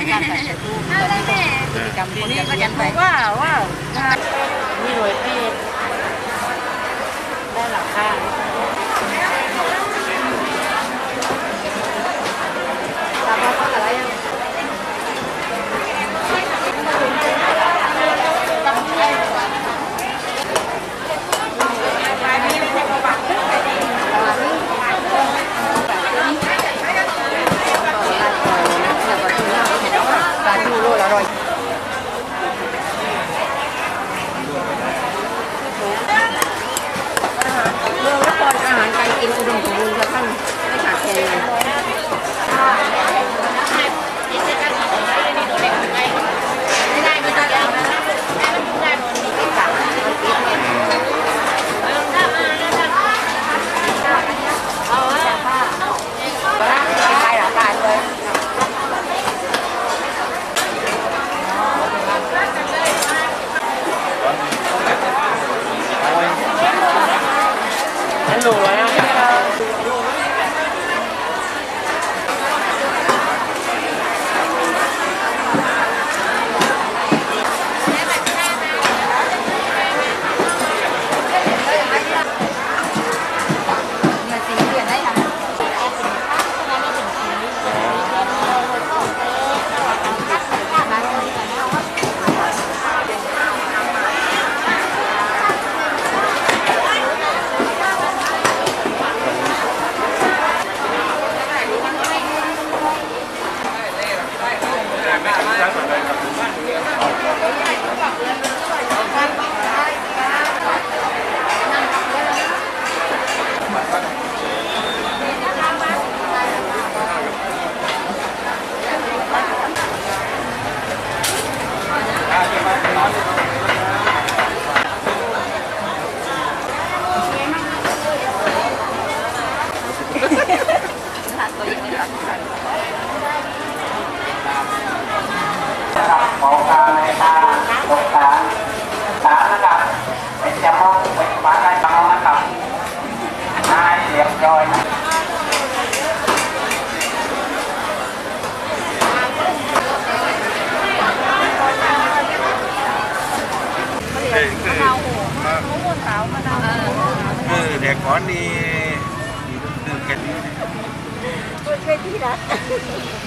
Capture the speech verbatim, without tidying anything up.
การใส่ตู้กิจกรรมคนนี้ก็ยังไปว้าวว้าวนี่รวยเพศได้หลักค่าตามมาอะไรยังปลาทูโลละร้อยเมืองนครอาหารการกินอุดมสมบูรณ์กระทั่งไม่ขาดแคลนหนูนะโอกาสในทางสงสารสารนะครับเป็นจมูกเป็นปากในจมูกนะครับนายเรียบร้อยนะคือคือมะนาวโหมะม่วงขาวมะนาวคือเด็กก้อนนี้คือกันเป็นที่รัก